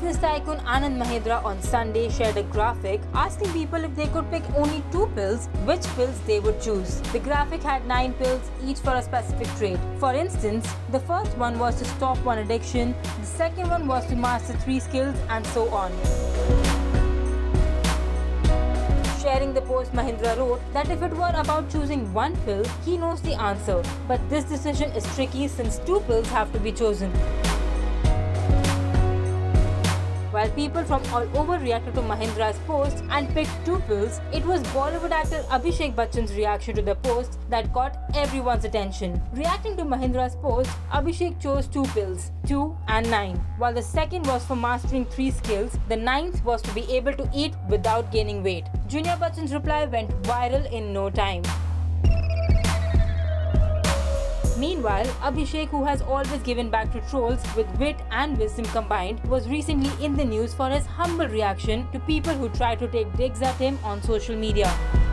Fitness tycoon Anand Mahindra on Sunday shared a graphic asking people if they could pick only 2 pills, which pills they would choose. The graphic had 9 pills, each for a specific trait. For instance, the first one was to stop one addiction, the second one was to master 3 skills, and so on. Sharing the post, Mahindra wrote that if it were about choosing one pill, he knows the answer. But this decision is tricky since 2 pills have to be chosen. While people from all over reacted to Mahindra's post and picked 2 pills, it was Bollywood actor Abhishek Bachchan's reaction to the post that got everyone's attention. Reacting to Mahindra's post, Abhishek chose 2 pills, 2 and 9. While the second was for mastering 3 skills, the 9th was to be able to eat without gaining weight. Junior Bachchan's reply went viral in no time. Meanwhile, Abhishek, who has always given back to trolls with wit and wisdom combined, was recently in the news for his humble reaction to people who try to take digs at him on social media.